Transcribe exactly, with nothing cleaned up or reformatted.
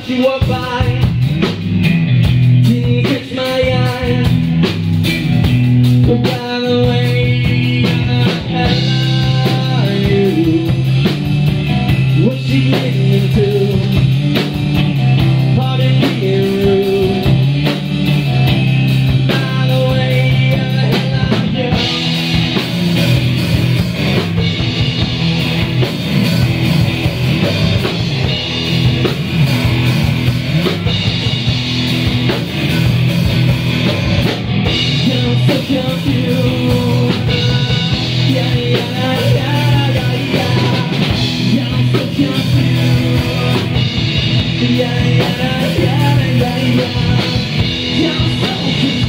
watch you walk by. Didn't catch my eye. But by the way, I love you. What's she getting into? Pardon being rude. By the way, I love you. Yeah, yeah, yeah, yeah, yeah, yeah. You're so confused.